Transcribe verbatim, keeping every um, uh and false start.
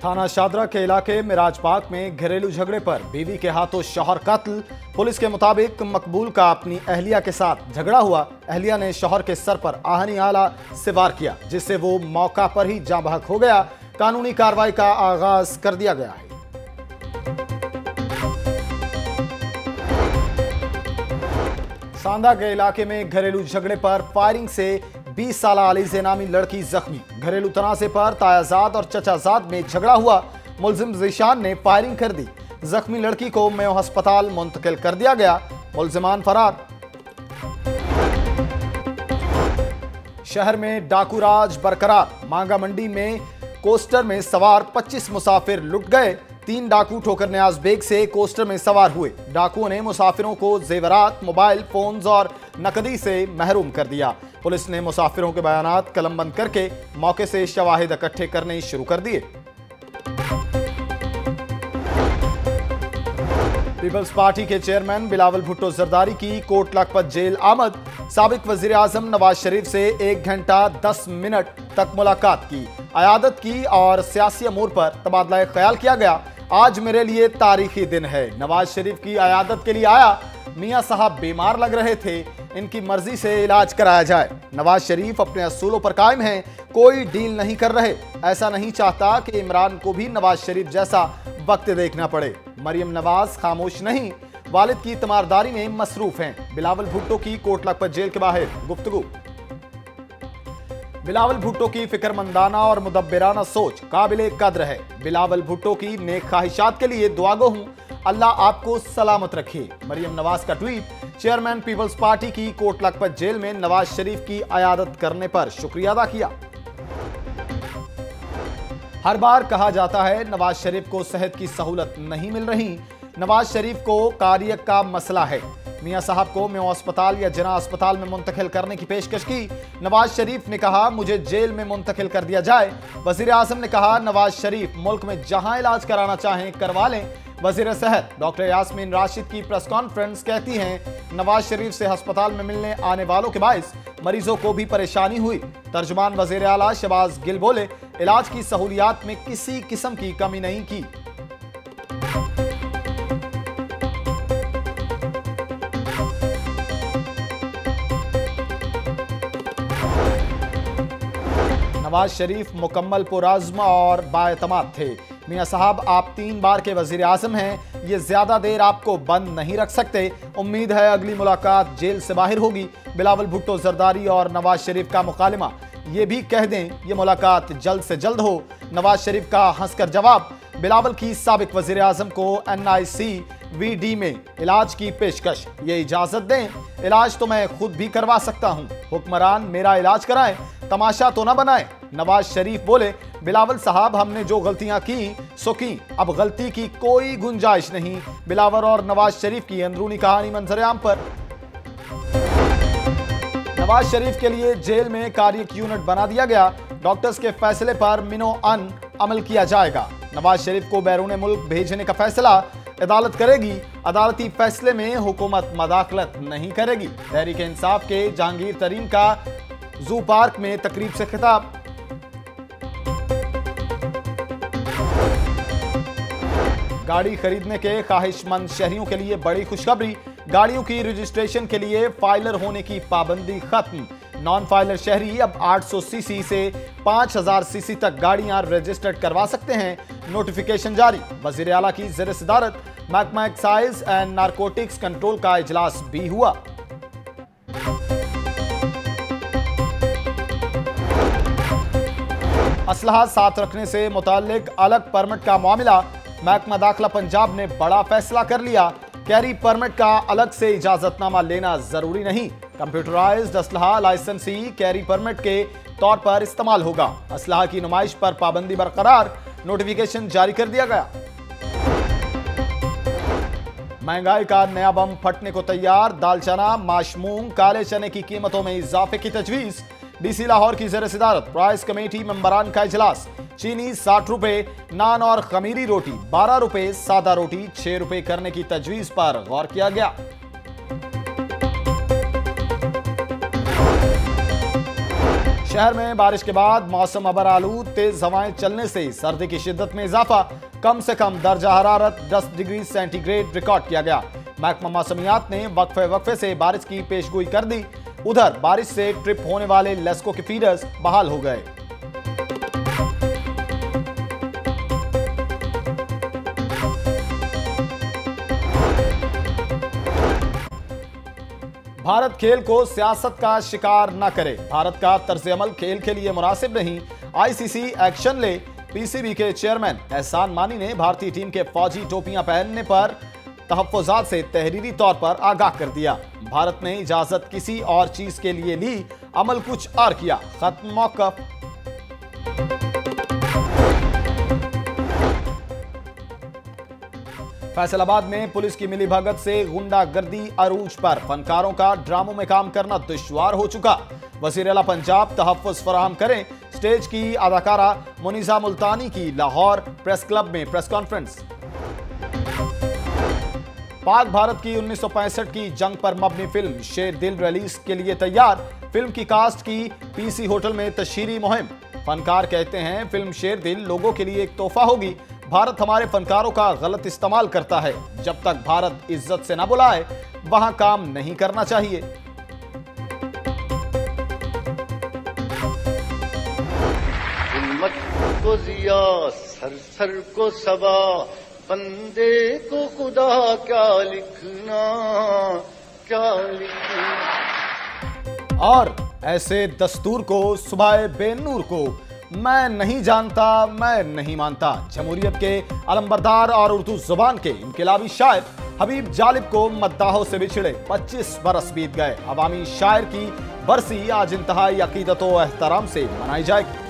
थाना शादरा के इलाके मिराजबाग में घरेलू झगड़े पर बीवी के हाथों शौहर कत्ल। पुलिस के मुताबिक मकबूल का अपनी अहलिया के साथ झगड़ा हुआ। अहलिया ने शौहर के सर पर आहनी आला से वार किया, जिससे वो मौका पर ही जाँ बहक हो गया। कानूनी कार्रवाई का आगाज कर दिया गया है। सांदा के इलाके में घरेलू झगड़े पर फायरिंग से बीस साल अलीज़े नामी लड़की जख्मी। घरेलू तनाज़े पर तायाजाद और चचाजाद में झगड़ा हुआ। मुलजिम ज़ीशान ने फायरिंग कर दी। जख्मी लड़की को मेयो अस्पताल मुंतकिल कर दिया गया। मुलजिमान फरार। शहर में डाकू राज बरकरार। मांगा मंडी में कोस्टर में सवार पच्चीस मुसाफिर लुट गए। तीन डाकू ठोकर न्याज बेग से कोस्टर में सवार हुए। डाकुओं ने मुसाफिरों को जेवरात, मोबाइल फोन्स और नकदी से महरूम कर दिया। पुलिस ने मुसाफिरों के बयानात कलमबंद करके मौके से शवाहिद इकट्ठे करने शुरू कर दिए। पीपल्स पार्टी के चेयरमैन बिलावल भुट्टो जरदारी की कोट लखपत जेल आमद। साबिक वजीर आजम नवाज शरीफ से एक घंटा दस मिनट तक मुलाकात की, अयादत की और सियासी अमूर पर तबादला ख्याल किया गया। आज मेरे लिए तारीखी दिन है। नवाज शरीफ की अयादत के लिए आया। मियां साहब बीमार लग रहे थे, इनकी मर्जी से इलाज कराया जाए। नवाज शरीफ अपने असूलों पर कायम हैं, कोई डील नहीं कर रहे। ऐसा नहीं चाहता कि इमरान को भी नवाज शरीफ जैसा वक्त देखना पड़े। मरियम नवाज खामोश नहीं, वालिद की तमारदारी में मसरूफ हैं। बिलावल भुट्टो की कोट लखपत जेल के बाहर गुफ्तगू। बिलावल भुट्टो की फिक्रमंदाना और मुदब्बिराना सोच काबिले कद्र है। बिलावल भुट्टो की नेक ख्वाहिशात के लिए दुआगो हूं, अल्लाह आपको सलामत रखे। मरियम नवाज का ट्वीट। चेयरमैन पीपल्स पार्टी की कोट लखपत जेल में नवाज शरीफ की अयादत करने पर शुक्रिया अदा किया। हर बार कहा जाता है नवाज शरीफ को सेहत की सहूलत नहीं मिल रही। नवाज शरीफ को कार्य का मसला है। मियां साहब को मेयो अस्पताल या जना अस्पताल में मुंतकिल करने की पेशकश की। नवाज शरीफ ने कहा मुझे जेल में मुंतकिल कर दिया जाए। वजीर आजम ने कहा नवाज शरीफ मुल्क में जहां इलाज कराना चाहें करवा लें। वजीर सेहत डॉक्टर यास्मीन राशिद की प्रेस कॉन्फ्रेंस कहती हैं नवाज शरीफ से अस्पताल में मिलने आने वालों के बायस मरीजों को भी परेशानी हुई। तर्जुमान वजीर आला शहबाज गिल बोले इलाज की सहूलियात में किसी किस्म की कमी नहीं की। नवाज शरीफ मुकम्मल पुरअज़्म और बाएतमाद थे। मियां साहब आप तीन बार के वजीर आजम हैं, ये ज्यादा देर आपको बंद नहीं रख सकते। उम्मीद है अगली मुलाकात जेल से बाहर होगी। बिलावल भुट्टो जरदारी और नवाज शरीफ का मुकालमा, ये भी कह दें ये मुलाकात जल्द से जल्द हो। नवाज शरीफ का हंसकर जवाब। बिलावल की साबिक वजीर आजम को N I C V D में इलाज की पेशकश, ये इजाजत दें, इलाज तो मैं खुद भी करवा सकता हूं। हुक्मरान मेरा इलाज कराएं, तमाशा तो ना बनाएं। नवाज शरीफ बोले बिलावल साहब हमने जो गलतियां की सो की, अब गलती की कोई गुंजाइश नहीं। बिलावल और नवाज शरीफ की अंदरूनी कहानी मंजरेआम पर। नवाज शरीफ के लिए जेल में कार्डियक यूनिट बना दिया गया। डॉक्टर्स के फैसले पर मिनो अन अमल किया जाएगा। नवाज शरीफ को बैरून मुल्क भेजने का फैसला अदालत करेगी। अदालती फैसले में हुकूमत मदाखलत नहीं करेगी। तहरीक इंसाफ के जहांगीर तरीन का जू पार्क में तकरीब से खिताब। गाड़ी खरीदने के ख्वाहिशमंद शहरियों के लिए बड़ी खुशखबरी। गाड़ियों की रजिस्ट्रेशन के लिए फाइलर होने की पाबंदी खत्म। नॉन फाइलर शहरी अब आठ सौ सीसी से पाँच हज़ार सीसी तक गाड़ियां रजिस्टर्ड करवा सकते हैं। नोटिफिकेशन जारी। वजीर आला की ज़ेर सदारत महकमा एक्साइज एंड नारकोटिक्स कंट्रोल का इजलास भी हुआ। असलहा साथ रखने से मुताल्लिक अलग परमिट का मामला। महकमा दाखिला पंजाब ने बड़ा फैसला कर लिया। कैरी परमिट का अलग से इजाजतनामा लेना जरूरी नहीं। कंप्यूटराइज्ड असलहा लाइसेंस ही कैरी परमिट के तौर पर इस्तेमाल होगा। असलहा की नुमाइश पर पाबंदी बरकरार। नोटिफिकेशन जारी कर दिया गया। महंगाई का नया बम फटने को तैयार। दाल चना, माशमूंग, काले चने की कीमतों में इजाफे की तजवीज। डीसी लाहौर की ज़ेर सदारत प्राइस कमेटी मेंबरान का इजलास। चीनी साठ रुपए, नान और खमीरी रोटी बारह रुपए, सादा रोटी छह रुपए करने की तजवीज पर गौर किया गया। शहर में बारिश के बाद मौसम अबर आलूद, तेज हवाएं चलने से सर्दी की शिद्दत में इजाफा। कम से कम दर्जा हरारत दस डिग्री सेंटीग्रेड रिकॉर्ड किया गया। महकमा मौसमियात ने वक्फे वक्फे से बारिश की पेशगोई कर दी। उधर बारिश से ट्रिप होने वाले लेस्को के फीडर्स बहाल हो गए। भारत खेल को सियासत का शिकार न करे। भारत का तर्ज अमल खेल के लिए मुनासिब नहीं, आईसीसी एक्शन ले। पीसीबी के चेयरमैन एहसान मानी ने भारतीय टीम के फौजी टोपियां पहनने पर तहफ्फुजात से तहरीरी तौर पर आगाह कर दिया। भारत ने इजाजत किसी और चीज के लिए ली, अमल कुछ और किया। खत्म मौकफ। फैसलाबाद में पुलिस की मिलीभगत से गुंडागर्दी अरूज पर। फनकारों का ड्रामों में काम करना दुश्वार हो चुका। वज़ीर आला पंजाब तहफ़्फ़ुज़ फराहम करें। स्टेज की अदाकारा मुनीज़ा मुल्तानी की लाहौर प्रेस क्लब में प्रेस कॉन्फ्रेंस। पाक भारत की उन्नीस सौ पैंसठ की जंग पर मबनी फिल्म शेर दिल रिलीज के लिए तैयार। फिल्म की कास्ट की पीसी होटल में तशहीरी मुहिम। फनकार कहते हैं फिल्म शेर दिल लोगों के लिए एक तोहफा होगी। भारत हमारे फनकारों का गलत इस्तेमाल करता है। जब तक भारत इज्जत से न बुलाए वहां काम नहीं करना चाहिए। हिम्मत को जिया, सर सर को सबा, बंदे को खुदा क्या लिखना, क्या लिखना। और ऐसे दस्तूर को सुबह बेनूर को मैं नहीं जानता, मैं नहीं मानता। जमहूरियत के अलमबरदार और उर्दू जुबान के इनकलाबी शायर हबीब जालिब को मद्दाहों से बिछड़े पच्चीस बरस बीत गए। अवामी शायर की बरसी आज इंतहाई अकीदत व एहतराम से मनाई जाएगी।